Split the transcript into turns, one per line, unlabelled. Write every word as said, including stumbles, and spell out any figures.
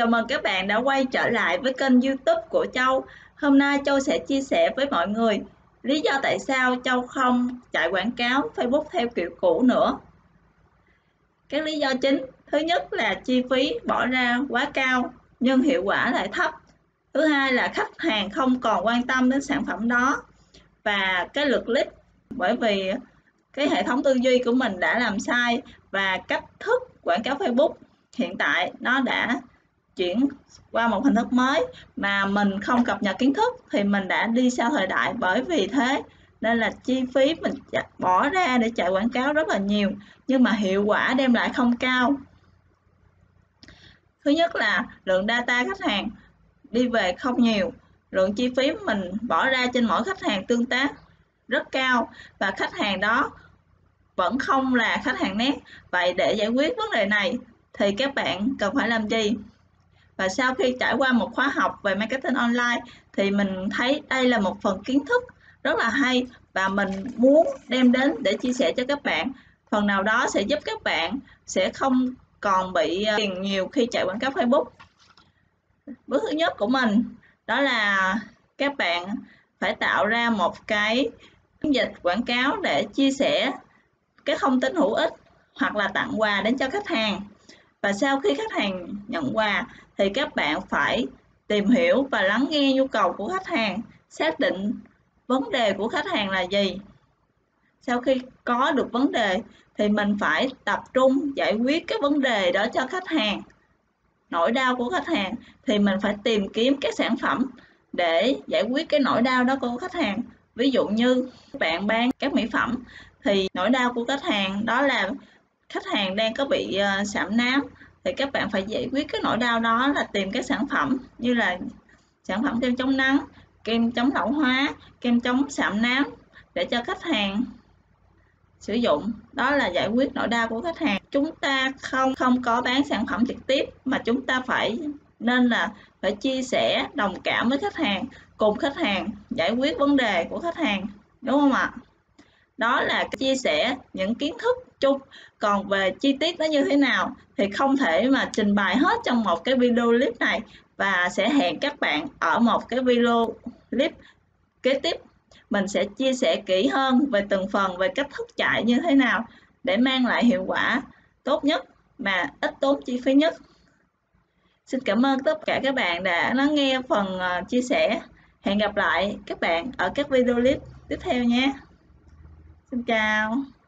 Chào mừng các bạn đã quay trở lại với kênh YouTube của Châu. Hôm nay Châu sẽ chia sẻ với mọi người lý do tại sao Châu không chạy quảng cáo Facebook theo kiểu cũ nữa. Các lý do chính: thứ nhất là chi phí bỏ ra quá cao nhưng hiệu quả lại thấp. Thứ hai là khách hàng không còn quan tâm đến sản phẩm đó. Và cái lượt click, bởi vì cái hệ thống tư duy của mình đã làm sai và cách thức quảng cáo Facebook hiện tại nó đã chuyển qua một hình thức mới mà mình không cập nhật kiến thức thì mình đã đi sau thời đại. Bởi vì thế nên là chi phí mình bỏ ra để chạy quảng cáo rất là nhiều nhưng mà hiệu quả đem lại không cao. Thứ nhất là lượng data khách hàng đi về không nhiều, lượng chi phí mình bỏ ra trên mỗi khách hàng tương tác rất cao và khách hàng đó vẫn không là khách hàng nét. Vậy để giải quyết vấn đề này thì các bạn cần phải làm gì? Và sau khi trải qua một khóa học về marketing online thì mình thấy đây là một phần kiến thức rất là hay và mình muốn đem đến để chia sẻ cho các bạn. Phần nào đó sẽ giúp các bạn sẽ không còn bị tiền nhiều khi chạy quảng cáo Facebook. Bước thứ nhất của mình đó là các bạn phải tạo ra một cái chiến dịch quảng cáo để chia sẻ cái thông tin hữu ích hoặc là tặng quà đến cho khách hàng. Và sau khi khách hàng nhận quà thì các bạn phải tìm hiểu và lắng nghe nhu cầu của khách hàng, xác định vấn đề của khách hàng là gì. Sau khi có được vấn đề thì mình phải tập trung giải quyết cái vấn đề đó cho khách hàng. Nỗi đau của khách hàng thì mình phải tìm kiếm các sản phẩm để giải quyết cái nỗi đau đó của khách hàng. Ví dụ như bạn bán các mỹ phẩm thì nỗi đau của khách hàng đó là khách hàng đang có bị sạm nám, thì các bạn phải giải quyết cái nỗi đau đó là tìm các sản phẩm như là sản phẩm kem chống nắng, kem chống lão hóa, kem chống sạm nám để cho khách hàng sử dụng. Đó là giải quyết nỗi đau của khách hàng. Chúng ta không không có bán sản phẩm trực tiếp mà chúng ta phải nên là phải chia sẻ, đồng cảm với khách hàng, cùng khách hàng giải quyết vấn đề của khách hàng, đúng không ạ? Đó là chia sẻ những kiến thức chung. Còn về chi tiết nó như thế nào thì không thể mà trình bày hết trong một cái video clip này, và sẽ hẹn các bạn ở một cái video clip kế tiếp. Mình sẽ chia sẻ kỹ hơn về từng phần, về cách thức chạy như thế nào để mang lại hiệu quả tốt nhất mà ít tốn chi phí nhất. Xin cảm ơn tất cả các bạn đã lắng nghe phần chia sẻ. Hẹn gặp lại các bạn ở các video clip tiếp theo nhé. Xin chào.